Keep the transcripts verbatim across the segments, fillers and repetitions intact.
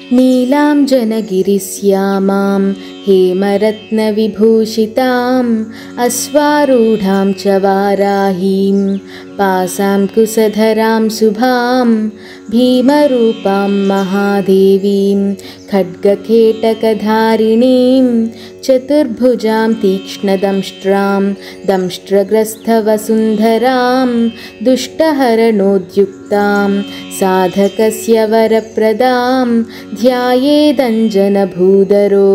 नीलाञ्जनगिरिश्यामां हेमरत्नविभूषिताम् अश्वारूढां च वाराहीं पासां कुशधरां शुभां भीमरूपां महादेवीं खड्गखेटकधारिणीं चतुर्भुजां तीक्ष्णदंष्ट्रां दंष्ट्रग्रस्थवसुन्धरां दुष्टहरणोद्युक्तां साधकस्य वरप्रदां ध्यायेदञ्जनभूधरो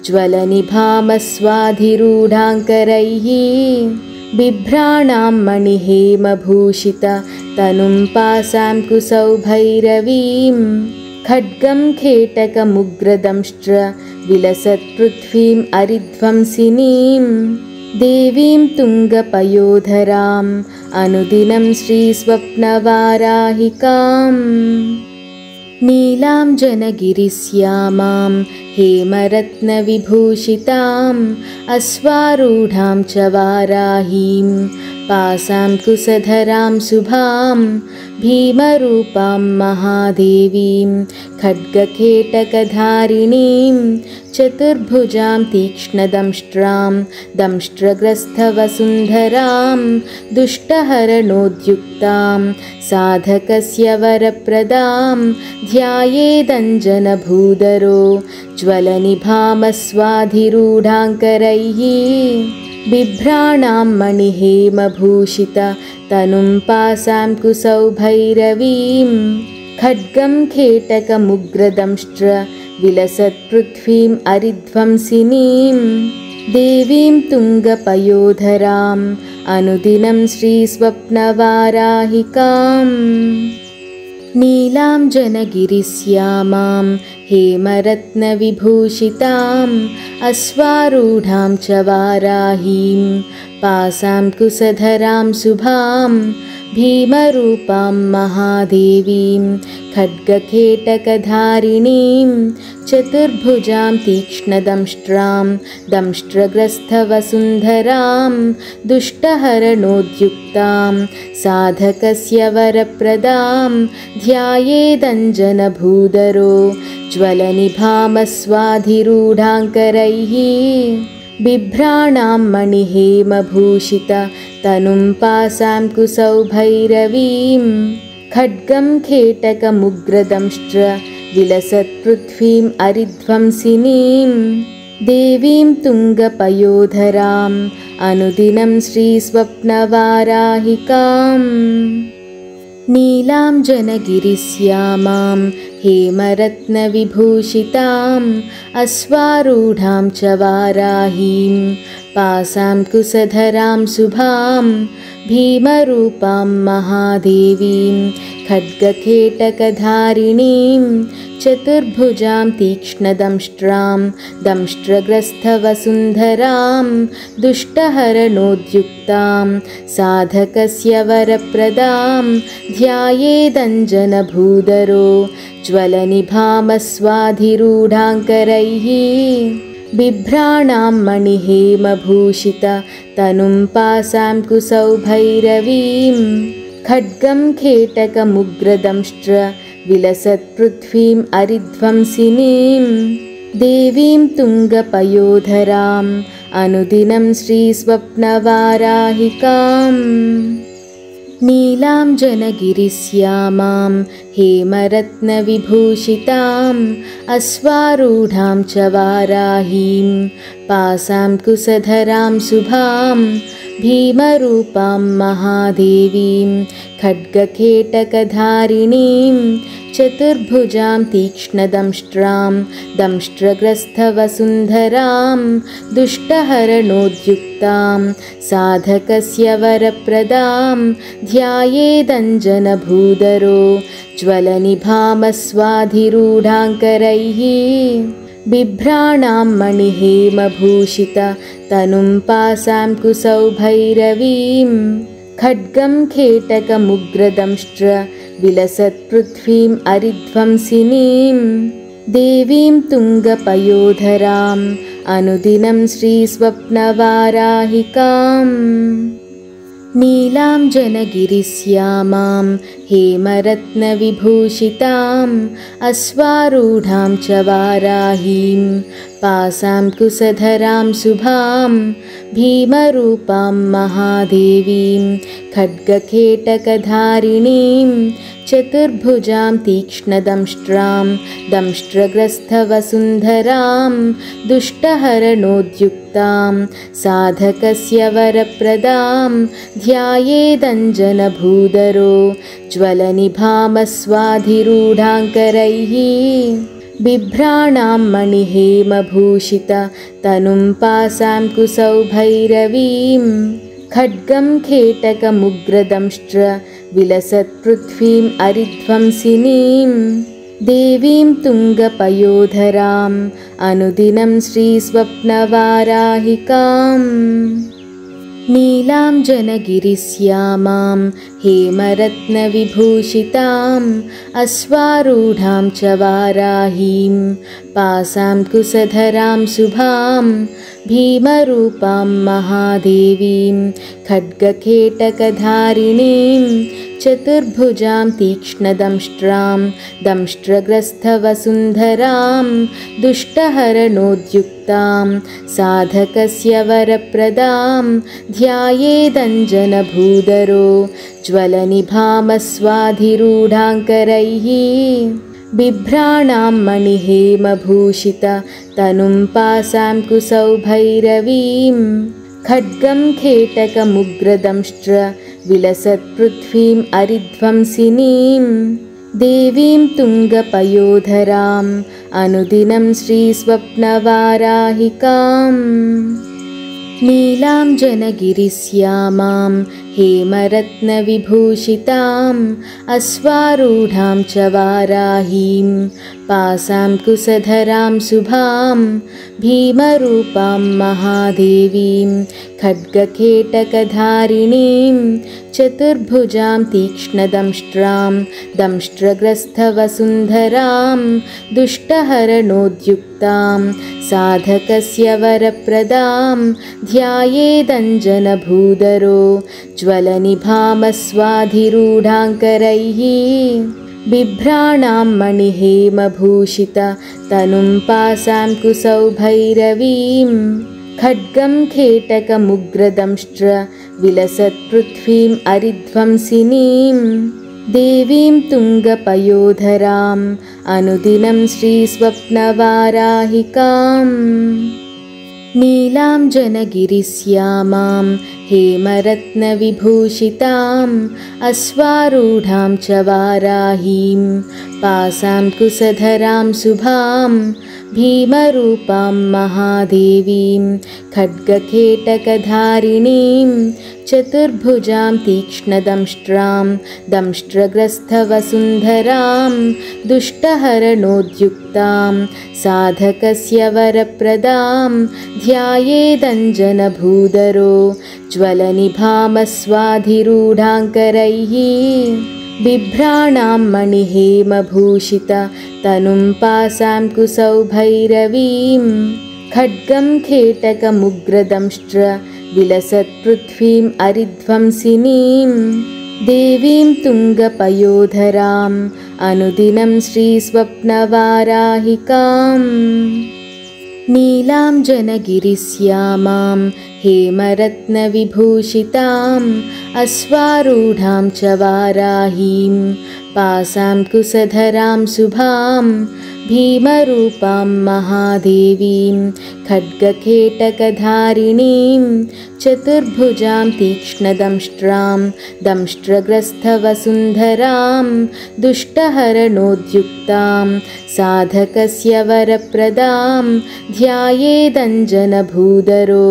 ज्वलनिभामस्वाधिरूढाङ्करैः बिभ्राणां मणिहेमभूषित तनुं पासां कुसौभैरवीं खड्गं खेटकमुग्रदंष्ट्र विलसत्पृथ्वीम् अरिध्वंसिनीं देवीं तुङ्गपयोधराम् अनुदिनं श्रीस्वप्नवाराहिकाम् नीलाञ्जनगिरिश्यामां हेमरत्नविभूषिताम् अश्वारूढां च वाराहीं पासां कुशधरां शुभां भीमरूपां महादेवीं खड्गखेटकधारिणीं चतुर्भुजां तीक्ष्णदंष्ट्रां दंष्ट्रग्रस्थवसुन्धरां दुष्टहरणोद्युक्तां साधकस्य वरप्रदां ध्यायेदञ्जनभूधरो ज्वलनिभामस्वाधिरूढाङ्करैः बिभ्राणां मणिहेमभूषित तनुं पासां कुसौभैरवीं खड्गं खेटकमुग्रदंष्ट्र विलसत्पृथ्वीम् अरिध्वंसिनीं देवीं तुङ्गपयोधराम् अनुदिनं श्रीस्वप्नवाराहिकाम् नीलाञ्जनगिरिश्यामां हेमरत्नविभूषिताम् अश्वारूढां च वाराहीं पासां कुशधरां शुभां भीमरूपां महादेवीं खड्गखेटकधारिणीं चतुर्भुजां तीक्ष्णदंष्ट्रां दंष्ट्रग्रस्थवसुन्धरां दुष्टहरणोद्युक्तां साधकस्य वरप्रदां ध्यायेदञ्जनभूधरो ज्वलनिभामस्वाधिरूढाङ्करैः बिभ्राणां मणिहेमभूषित तनुं पासां कुसौभैरवीं खड्गं खेटकमुग्रदंष्ट्र विलसत्पृथ्वीम् अरिध्वंसिनीं देवीं तुङ्गपयोधराम् अनुदिनं श्रीस्वप्नवाराहिकाम् नीलाञ्जनगिरिश्यामां हेमरत्नविभूषिताम् अश्वारूढां च वाराहीं पासां कुशधरां शुभां भीमरूपां महादेवीं खड्गखेटकधारिणीं चतुर्भुजां तीक्ष्णदंष्ट्रां दंष्ट्रग्रस्थवसुन्धरां दुष्टहरणोद्युक्तां साधकस्य वरप्रदां ध्यायेदञ्जनभूधरो ज्वलनिभामस्वाधिरूढाङ्करैः बिभ्राणां मणिहेमभूषित तनुं पासां कुसौभैरवीं खड्गं खेटकमुग्रदंष्ट्र विलसत्पृथ्वीम् अरिध्वंसिनीं देवीं तुङ्गपयोधराम् अनुदिनं श्रीस्वप्नवाराहिकाम् नीलाञ्जनगिरिश्यामां हेमरत्नविभूषिताम् अश्वारूढां च वाराहीं पासां कुशधरां शुभां भीमरूपां महादेवीं खड्गखेटकधारिणीं चतुर्भुजां तीक्ष्णदंष्ट्रां दंष्ट्रग्रस्थवसुन्धरां दुष्टहरणोद्युक्तां साधकस्य वरप्रदां ध्यायेदञ्जनभूधरो ज्वलनिभामस्वाधिरूढाङ्करैः बिभ्राणां मणिहेमभूषित तनुं पासां कुसौभैरवीं खड्गं खेटकमुग्रदंष्ट्र विलसत्पृथ्वीम् अरिध्वंसिनीं देवीं तुङ्गपयोधराम् अनुदिनं श्रीस्वप्नवाराहिकाम् नीलाञ्जनगिरिश्यामां हेमरत्नविभूषिताम् अश्वारूढां च वाराहीं पासां कुशधरां शुभां भीमरूपां महादेवीं खड्गखेटकधारिणीं चतुर्भुजां तीक्ष्णदंष्ट्रां दंष्ट्रग्रस्थवसुन्धरां दुष्टहरणोद्युक्तां साधकस्य वरप्रदां ध्यायेदञ्जनभूधरो ज्वलनिभामस्वाधिरूढाङ्करैः बिभ्राणां मणिहेमभूषित तनुं पासां कुसौभैरवीं खड्गं खेटकमुग्रदंष्ट्र विलसत्पृथ्वीम् अरिध्वंसिनीं देवीं तुङ्गपयोधराम् अनुदिनं श्रीस्वप्नवाराहिकाम् नीलाञ्जनगिरिश्यामां हेमरत्नविभूषिताम् अश्वारूढां च वाराहीं पासां कुशधरां शुभां भीमरूपां महादेवीं खड्गखेटकधारिणीं चतुर्भुजां तीक्ष्णदंष्ट्रां दंष्ट्रग्रस्थवसुन्धरां दुष्टहरणोद्युक्तां साधकस्य वरप्रदां ध्यायेदञ्जनभूधरो ज्वलनिभामस्वाधिरूढाङ्करैः बिभ्राणां मणिहेमभूषित तनुं पासां कुसौभैरवीं खड्गं खेटकमुग्रदंष्ट्र विलसत्पृथ्वीम् अरिध्वंसिनीं देवीं तुङ्गपयोधराम् अनुदिनं श्रीस्वप्नवाराहिकाम् नीलाञ्जनगिरिश्यामां हेमरत्नविभूषिताम् अश्वारूढां च वाराहीं पासां कुशधरां शुभां भीमरूपां महादेवीं खड्गखेटकधारिणीं चतुर्भुजां तीक्ष्णदंष्ट्रां दंष्ट्रग्रस्थवसुन्धरां दुष्टहरणोद्युक्तां साधकस्य वरप्रदां ध्यायेदञ्जनभूधरो ज्वलनिभामस्वाधिरूढाङ्करैः बिभ्राणां मणिहेमभूषित तनुं पासां कुसौभैरवीं खड्गं खेटकमुग्रदंष्ट्र विलसत्पृथ्वीम् अरिध्वंसिनीं देवीं तुङ्गपयोधराम् अनुदिनं श्रीस्वप्नवाराहिकाम् नीलाञ्जनगिरिश्यामां हेमरत्नविभूषिताम् अश्वारूढां च वाराहीं पासां कुशधरां शुभां भीमरूपां महादेवीं खड्गखेटकधारिणीं चतुर्भुजां तीक्ष्णदंष्ट्रां दंष्ट्रग्रस्थवसुन्धरां दुष्टहरणोद्युक्तां साधकस्य वरप्रदां ध्यायेदञ्जनभूधरो ज्वलनिभामस्वाधिरूढाङ्करैः बिभ्राणां मणिहेमभूषित तनुं पासां कुसौभैरवीं खड्गं खेटकमुग्रदंष्ट्र विलसत्पृथ्वीम् अरिध्वंसिनीं देवीं तुङ्गपयोधराम् अनुदिनं श्रीस्वप्नवाराहिकाम् नीलाञ्जनगिरिश्यामां हेमरत्नविभूषिताम् अश्वारूढां च वाराहीं पासां कुशधरां शुभां भीमरूपां महादेवीं खड्गखेटकधारिणीं चतुर्भुजां तीक्ष्णदंष्ट्रां दंष्ट्रग्रस्थवसुन्धरां दुष्टहरणोद्युक्तां साधकस्य वरप्रदां ध्यायेदञ्जनभूधरो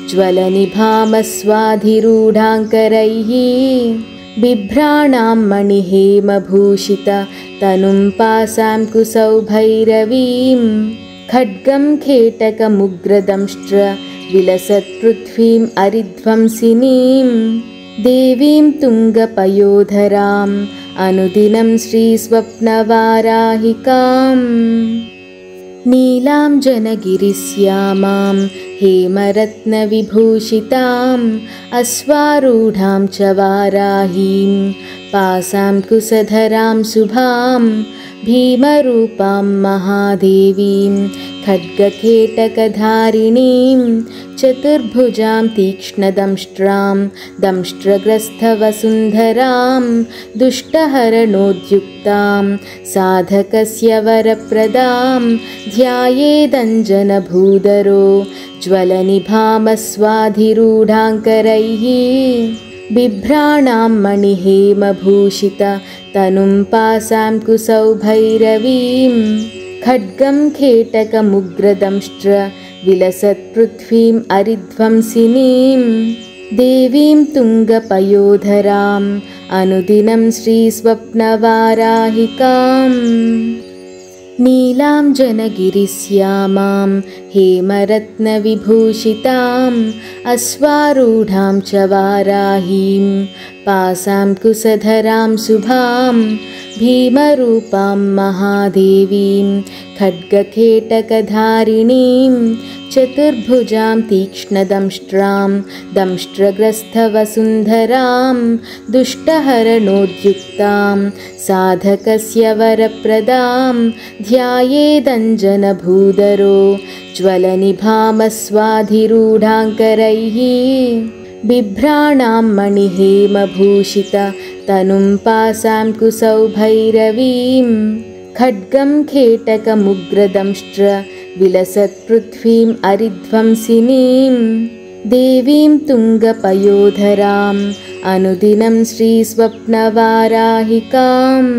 ज्वलनिभामस्वाधिरूढाङ्करैः बिभ्राणां मणिहेमभूषित तनुं पासां कुसौभैरवीं खड्गं खेटकमुग्रदंष्ट्र विलसत्पृथ्वीम् अरिध्वंसिनीं देवीं तुङ्गपयोधराम् अनुदिनं श्रीस्वप्नवाराहिकाम् नीलाञ्जनगिरिश्यामां हेमरत्नविभूषिताम् अश्वारूढां च वाराहीं पासां कुशधरां शुभां भीमरूपां महादेवीं खड्गखेटकधारिणीं चतुर्भुजां तीक्ष्णदंष्ट्रां दंष्ट्रग्रस्थवसुन्धरां दुष्टहरणोद्युक्तां साधकस्य वरप्रदां ध्यायेदञ्जनभूधरो ज्वलनिभामस्वाधिरूढाङ्करैः बिभ्राणां मणिहेमभूषित तनुं पासां कुसौभैरवीं खड्गं खेटकमुग्रदंष्ट्र विलसत्पृथ्वीम् अरिध्वंसिनीं देवीं तुङ्गपयोधराम् अनुदिनं श्रीस्वप्नवाराहिकाम् नीलाञ्जनगिरिश्यामां हेमरत्नविभूषिताम् अश्वारूढां च वाराहीं पासां कुशधरां शुभां भीमरूपां महादेवीं खड्गखेटकधारिणीं चतुर्भुजां तीक्ष्णदंष्ट्रां दंष्ट्रग्रस्थवसुन्धरां दुष्टहरणोद्युक्तां साधकस्य वरप्रदां ध्यायेदञ्जनभूधरो ज्वलनिभामस्वाधिरूढाङ्करैः बिभ्राणां मणिहेमभूषित तनुं पासां कुसौभैरवीं खड्गं खेटकमुग्रदंष्ट्र विलसत्पृथ्वीम् अरिध्वंसिनीं देवीं तुङ्गपयोधराम् अनुदिनं श्रीस्वप्नवाराहिकाम्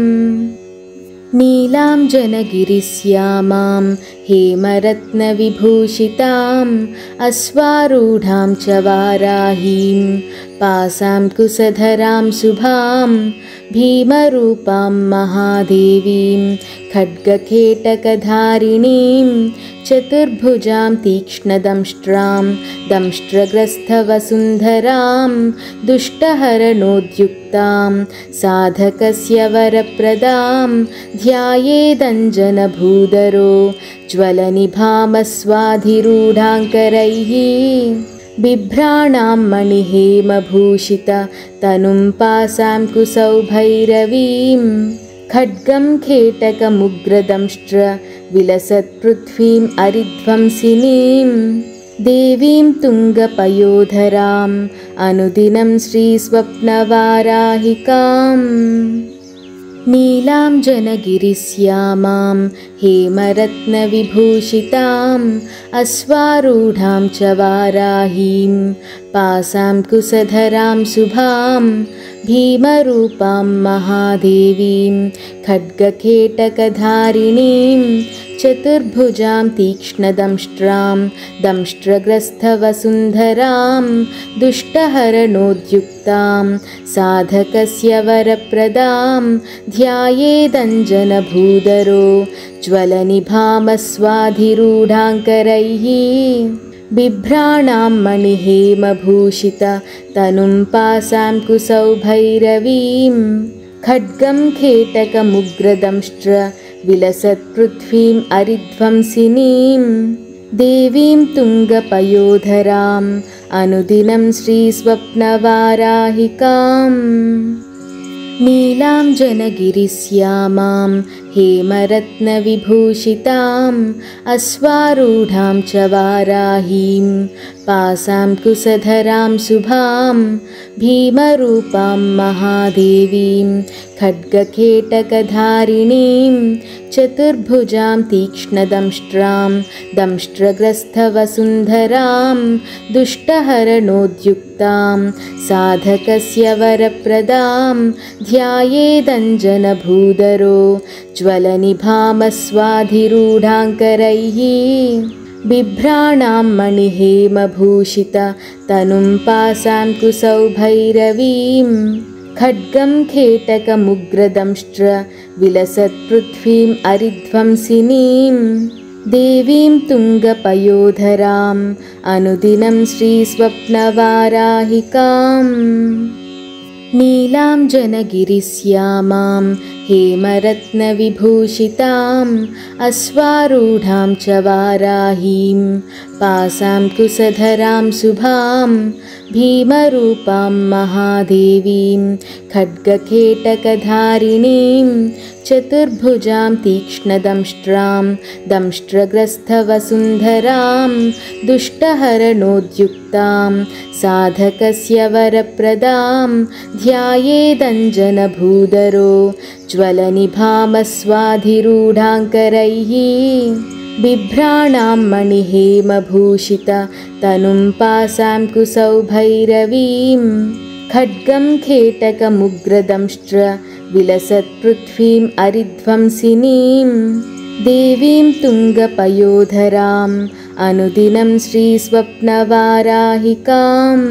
नीलाञ्जनगिरिश्यामां हेमरत्नविभूषिताम् अश्वारूढां च वाराहीं पासां कुशधरां शुभां भीमरूपां महादेवीं खड्गखेटकधारिणीं चतुर्भुजां तीक्ष्णदंष्ट्रां दंष्ट्रग्रस्थवसुन्धरां दुष्टहरणोद्युक्तां साधकस्य वरप्रदां ध्यायेदञ्जनभूधरो ज्वलनिभामस्वाधिरूढाङ्करैः बिभ्राणां मणिहेमभूषित तनुं पासां कुसौभैरवीं खड्गं खेटकमुग्रदंष्ट्र विलसत्पृथ्वीम् अरिध्वंसिनीं देवीं तुङ्गपयोधराम् अनुदिनं श्रीस्वप्नवाराहिकाम् नीलाञ्जनगिरिश्यामां हेमरत्नविभूषिताम् अश्वारूढां च वाराहीं पासां कुशधरां शुभां भीमरूपां महादेवीं खड्गखेटकधारिणीं चतुर्भुजां तीक्ष्णदंष्ट्रां दंष्ट्रग्रस्थवसुन्धरां दुष्टहरणोद्युक्तां साधकस्य वरप्रदां ध्यायेदञ्जनभूधरो ज्वलनिभामस्वाधिरूढाङ्करैः बिभ्राणां मणिहेमभूषित तनुं पासां कुसौभैरवीं खड्गं खेटकमुग्रदंष्ट्र विलसत्पृथ्वीम् अरिध्वंसिनीं देवीं तुङ्गपयोधराम् अनुदिनं श्रीस्वप्नवाराहिकाम् नीलाञ्जनगिरिश्यामां हेमरत्नविभूषिताम् अश्वारूढां च वाराहीं पासां कुशधरां शुभां भीमरूपां महादेवीं खड्गखेटकधारिणीं चतुर्भुजां तीक्ष्णदंष्ट्रां दंष्ट्रग्रस्थवसुन्धरां दुष्टहरणोद्युक्तां साधकस्य वरप्रदां ध्यायेदञ्जनभूधरो ज्वलनिभामस्वाधिरूढाङ्करैः बिभ्राणां मणिहेमभूषित तनुं पासां कुसौभैरवीं खड्गं खेटकमुग्रदंष्ट्र विलसत्पृथ्वीम् अरिध्वंसिनीं देवीं तुङ्गपयोधराम् अनुदिनं श्रीस्वप्नवाराहिकाम् नीलाञ्जनगिरिश्यामां हेमरत्नविभूषिताम् अश्वारूढां च वाराहीं पासां कुशधरां शुभां भीमरूपां महादेवीं खड्गखेटकधारिणीं चतुर्भुजां तीक्ष्णदंष्ट्रां दंष्ट्रग्रस्थवसुन्धरां दुष्टहरणोद्युक्तां साधकस्य वरप्रदां ध्यायेदञ्जनभूधरो ज्वलनिभामस्वाधिरूढाङ्करैः बिभ्राणां मणिहेमभूषिता तनुं पासां कुसौभैरवीं खड्गं खेटकमुग्रदंष्ट्र विलसत्पृथ्वीम् अरिध्वंसिनीं देवीं तुङ्गपयोधराम् अनुदिनं श्रीस्वप्नवाराहिकाम्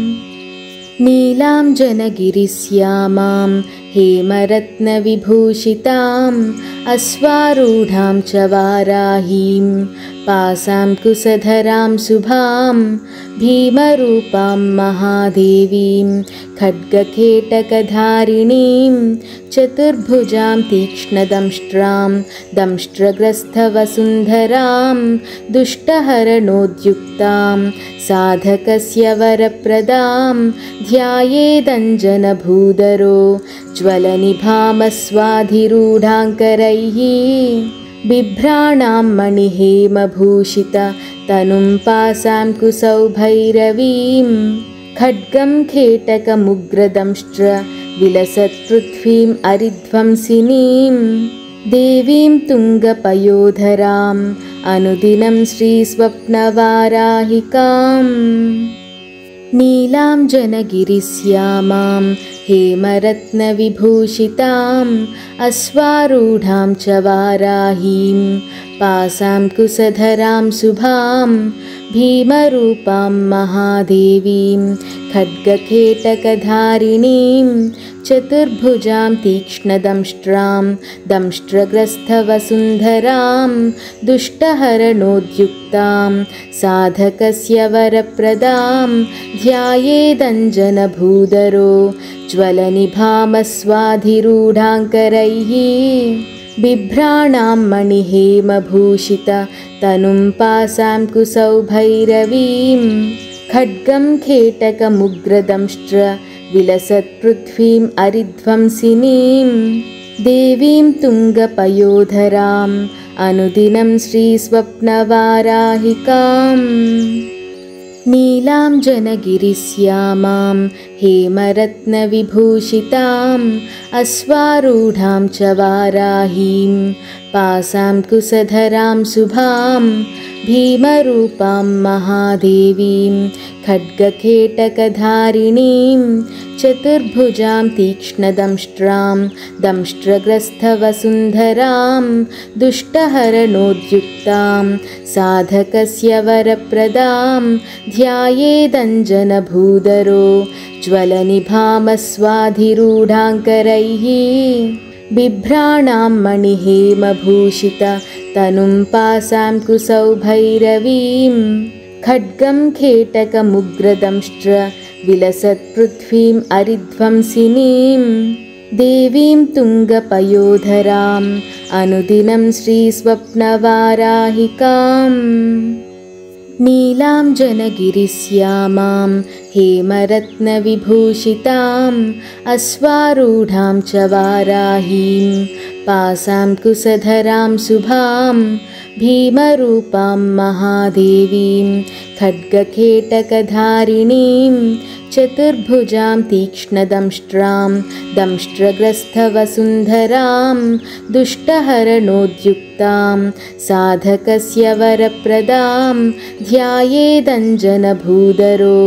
नीलाञ्जनगिरिश्यामां हेमरत्नविभूषिताम् अश्वारूढां च वाराहीं पासां कुशधरां शुभां भीमरूपां महादेवीं खड्गखेटकधारिणीं चतुर्भुजां तीक्ष्णदंष्ट्रां दंष्ट्रग्रस्थवसुन्धरां दुष्टहरणोद्युक्तां साधकस्य वरप्रदां ध्यायेदञ्जनभूधरो ज्वलनिभामस्वाधिरूढाङ्करैः बिभ्राणां मणिहेमभूषिता तनुं पासां कुसौभैरवीं खड्गं खेटकमुग्रदंष्ट्र विलसत्पृथ्वीम् अरिध्वंसिनीं देवीं तुङ्गपयोधराम् अनुदिनं श्रीस्वप्नवाराहिकाम् नीलाञ्जनगिरिश्यामां हेमरत्नविभूषिताम् अश्वारूढां च वाराहीं पासां कुशधरां शुभां भीमरूपां महादेवीं खड्गखेटकधारिणीं चतुर्भुजां तीक्ष्णदंष्ट्रां दंष्ट्रग्रस्थवसुन्धरां दुष्टहरणोद्युक्तां साधकस्य वरप्रदां ध्यायेदञ्जनभूधरो ज्वलनिभामस्वाधिरूढाङ्करैः बिभ्राणां मणिहेमभूषिता तनुं पासां कुसौभैरवीं खड्गं खेटकमुग्रदंष्ट्र विलसत्पृथ्वीम् अरिध्वंसिनीं देवीं तुङ्गपयोधराम् अनुदिनं श्रीस्वप्नवाराहिकाम् नीलाञ्जनगिरिश्यामां हेमरत्नविभूषिताम् अश्वारूढां च वाराहीं पासां कुशधरां शुभां भीमरूपां महादेवीं खड्गखेटकधारिणीं चतुर्भुजां तीक्ष्णदंष्ट्रां दंष्ट्रग्रस्थवसुन्धरां दुष्टहरणोद्युक्तां साधकस्य वरप्रदां ध्यायेदञ्जनभूधरो ज्वलनिभामस्वाधिरूढाङ्करैः बिभ्राणां मणिहेमभूषिता तनुं पासां कुसौभैरवीं खड्गं खेटकमुग्रदंष्ट्र विलसत्पृथ्वीम् अरिध्वंसिनीं देवीं तुङ्गपयोधराम् अनुदिनं श्रीस्वप्नवाराहिकाम् नीलाञ्जनगिरिश्यामां हेमरत्नविभूषिताम् अश्वारूढां च वाराहीं पासां कुशधरां शुभां भीमरूपां महादेवीं खड्गखेटकधारिणीं चतुर्भुजां तीक्ष्णदंष्ट्रां दंष्ट्रग्रस्थवसुन्धरां दुष्टहरणोद्युक्तां साधकस्य वरप्रदां ध्यायेदञ्जनभूधरो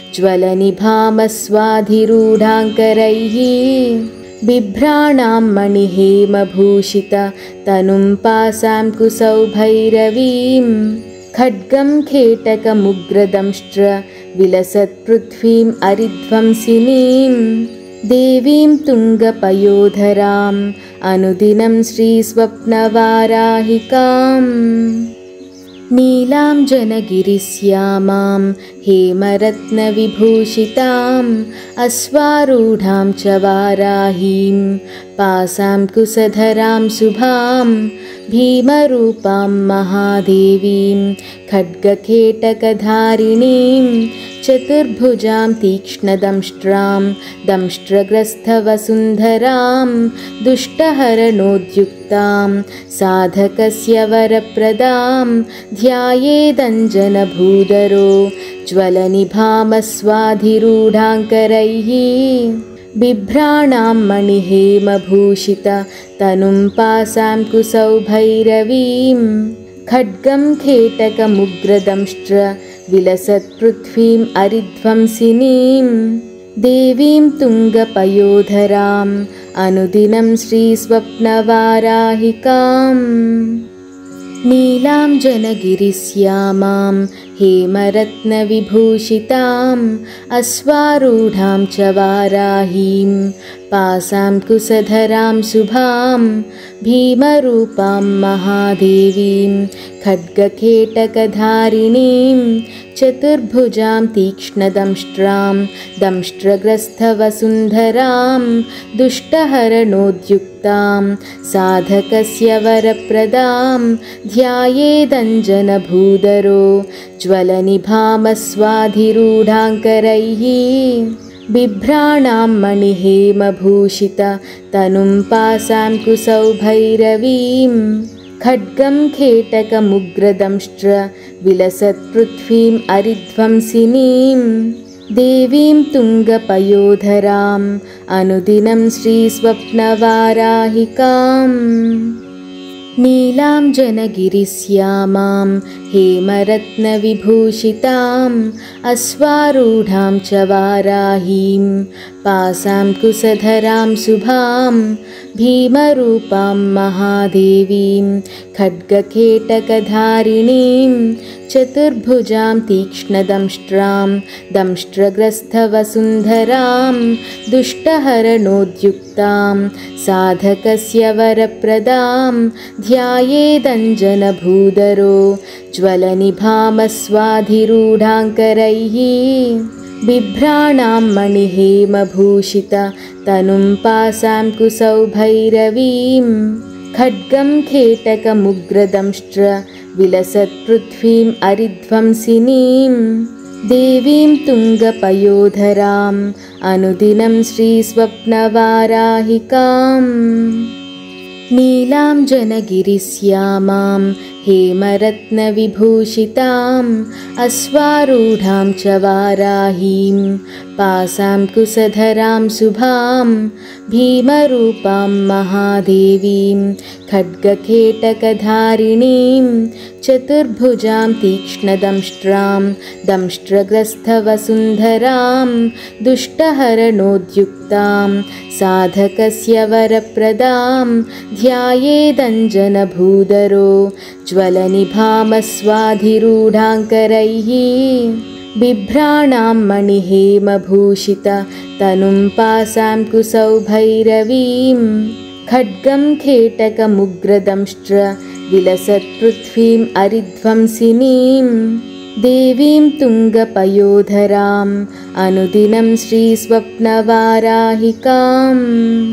ज्वलनिभामस्वाधिरूढाङ्करैः बिभ्राणां मणिहेमभूषिता तनुं पासां कुसौभैरवीं खड्गं खेटकमुग्रदंष्ट्र विलसत्पृथ्वीम् अरिध्वंसिनीं देवीं तुङ्गपयोधराम् अनुदिनं श्रीस्वप्नवाराहिकाम् नीलाञ्जनगिरिश्यामां हेमरत्नविभूषिताम् अश्वारूढां च वाराहीं पासां कुशधरां शुभां भीमरूपां महादेवीं खड्गखेटकधारिणीं चतुर्भुजां तीक्ष्णदंष्ट्रां दंष्ट्रग्रस्थवसुन्धरां दुष्टहरणोद्युक्तां साधकस्य वरप्रदां ध्यायेदञ्जनभूधरो ज्वलनिभामस्वाधिरूढाङ्करैः बिभ्राणां मणिहेमभूषित तनुं पासां कुसौभैरवीं खड्गं खेटकमुग्रदंष्ट्र विलसत्पृथ्वीम् अरिध्वंसिनीं देवीं तुङ्गपयोधराम् अनुदिनं श्रीस्वप्नवाराहिकाम् नीलाञ्जनगिरिश्यामां हेमरत्नविभूषिताम् अश्वारूढां च वाराहीं पासां कुशधरां शुभां भीमरूपां महादेवीं खड्गखेटकधारिणीं चतुर्भुजां तीक्ष्णदंष्ट्रां दंष्ट्रग्रस्थवसुन्धरां दुष्टहरणोद्युक्तां साधकस्य वरप्रदां ध्यायेदञ्जनभूधरो ज्वलनिभामस्वाधिरूढाङ्करैः बिभ्राणां मणिहेमभूषित तनुं पासां कुसौभैरवीं खड्गं खेटकमुग्रदंष्ट्र विलसत्पृथ्वीम् अरिध्वंसिनीं देवीं तुङ्गपयोधराम् अनुदिनं श्रीस्वप्नवाराहिकाम् नीलाञ्जनगिरिश्यामां हेमरत्नविभूषिताम् अश्वारूढां च वाराहीं पासां कुशधरां शुभां भीमरूपां महादेवीं खड्गखेटकधारिणीं चतुर्भुजां तीक्ष्णदंष्ट्रां दंष्ट्रग्रस्थवसुन्धरां दुष्टहरणोद्युक्तां साधकस्य वरप्रदां ध्यायेदञ्जनभूधरो ज्वलनिभामस्वाधिरूढाङ्करैः बिभ्राणां मणिहेमभूषित तनुं पासां कुसौभैरवीं खड्गं खेटकमुग्रदंष्ट्र विलसत्पृथ्वीम् अरिध्वंसिनीं देवीं तुङ्गपयोधराम् अनुदिनं श्रीस्वप्नवाराहिकाम् नीलाञ्जनगिरिश्यामां हेमरत्नविभूषिताम् अश्वारूढां च वाराहीं पासां कुशधरां शुभां भीमरूपां महादेवीं खड्गखेटकधारिणीं चतुर्भुजां तीक्ष्णदंष्ट्रां दंष्ट्रग्रस्थवसुन्धरां दुष्टहरणोद्युक्तां साधकस्य वरप्रदां ध्यायेदञ्जनभूधरो ज्वलनिभामस्वाधिरूढाङ्करैः बिभ्राणां मणिहेमभूषित तनुं पासां कुसौभैरवीं खड्गं खेटकमुग्रदंष्ट्र विलसत्पृथ्वीम् अरिध्वंसिनीं देवीं तुङ्गपयोधराम् अनुदिनं श्रीस्वप्नवाराहिकाम्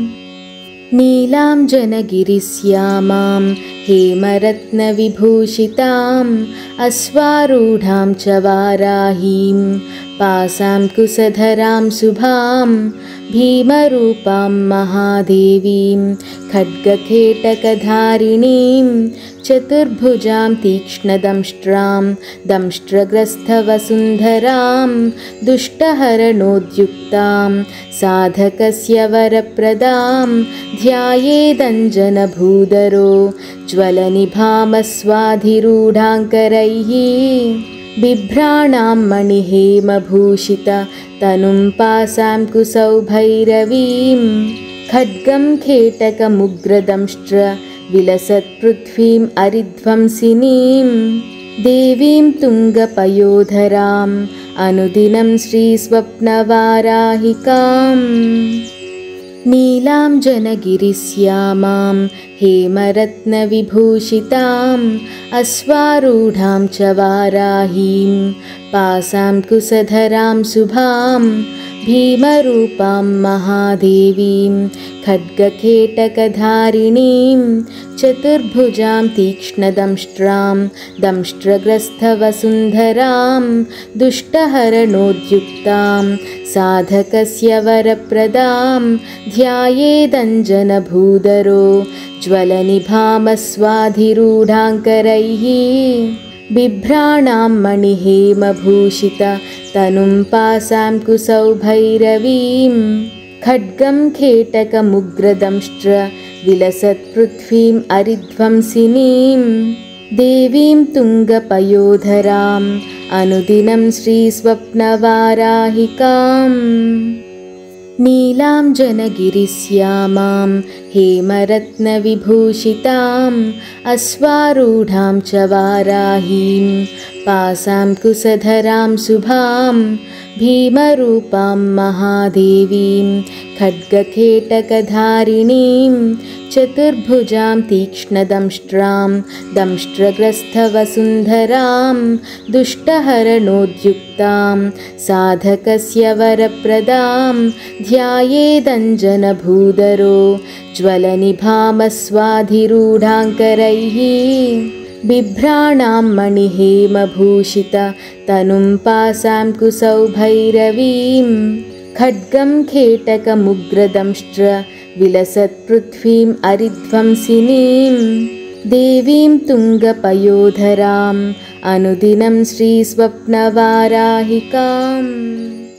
नीलाञ्जनगिरिश्यामां हेमरत्नविभूषिताम् अश्वारूढां च वाराहीं पासां कुशधरां शुभां भीमरूपां महादेवीं खड्गखेटकधारिणीं चतुर्भुजां तीक्ष्णदंष्ट्रां दंष्ट्रग्रस्थवसुन्धरां दुष्टहरणोद्युक्तां साधकस्य वरप्रदां ध्यायेदञ्जनभूधरो ज्वलनिभामस्वाधिरूढाङ्करैः बिभ्राणां मणिहेमभूषित तनुं पासां कुसौभैरवीं खड्गं खेटकमुग्रदंष्ट्र विलसत्पृथ्वीम् अरिध्वंसिनीं देवीं तुङ्गपयोधराम् अनुदिनं श्रीस्वप्नवाराहिकाम् नीलाञ्जनगिरिश्यामां हेमरत्नविभूषिताम् अश्वारूढां च वाराहीं पासां कुशधरां शुभां भीमरूपां महादेवीं खड्गखेटकधारिणीं चतुर्भुजां तीक्ष्णदंष्ट्रां दंष्ट्रग्रस्थवसुन्धरां दुष्टहरणोद्युक्तां साधकस्य वरप्रदां ध्यायेदञ्जनभूधरो ज्वलनिभामस्वाधिरूढाङ्करैः बिभ्राणां मणिहेमभूषित तनुं पासां कुसौभैरवीं खड्गं खेटकमुग्रदंष्ट्र विलसत्पृथ्वीम् अरिध्वंसिनीं देवीं तुङ्गपयोधराम् अनुदिनं श्रीस्वप्नवाराहिकाम् नीलाञ्जनगिरिश्यामां हेमरत्नविभूषिताम् अश्वारूढां च वाराहीं पासां कुशधरां शुभां भीमरूपां महादेवीं खड्गखेटकधारिणीं चतुर्भुजां तीक्ष्णदंष्ट्रां दंष्ट्रग्रस्थवसुन्धरां दुष्टहरणोद्युक्तां साधकस्य वरप्रदां ध्यायेदञ्जनभूधरो ज्वलनिभामस्वाधिरूढाङ्करैः बिभ्राणां मणिहेमभूषित तनुं पासां कुसौभैरवीं खड्गं खेटकमुग्रदंष्ट्र विलसत्पृथ्वीम् अरिध्वंसिनीं देवीं तुङ्गपयोधराम् अनुदिनं श्रीस्वप्नवाराहिकाम्।